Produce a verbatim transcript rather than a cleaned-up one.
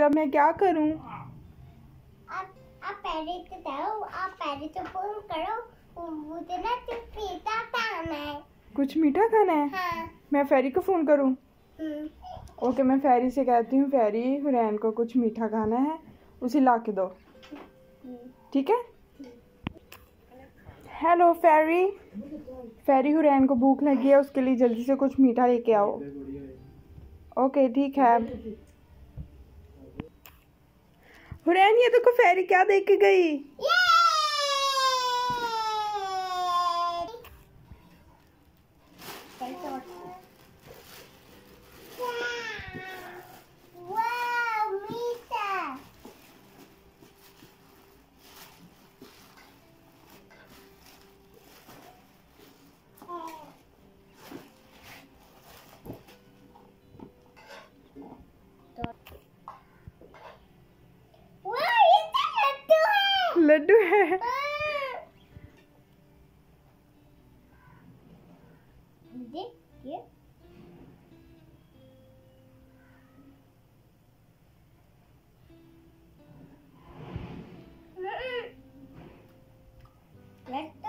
अब मैं क्या करूं? आप आप पहले तो जाओ, आप पहले तो फोन करो, मुझे ना कुछ मीठा खाना है। कुछ मीठा खाना है? हाँ। मैं फेरी को फोन करूं? हम्म। ओके, मैं फेरी से कहती हूँ, फेरी हुरैन को कुछ मीठा खाना है, उसे ला के दो। ठीक है। हेलो फेरी, फेरी हुरैन को भूख लगी है, उसके लिए जल्दी से कुछ मीठा लेके आओ। ओके ठीक है। हुरैन ये देखो फेरी क्या दे के गई। लड्डू है। देखिए let's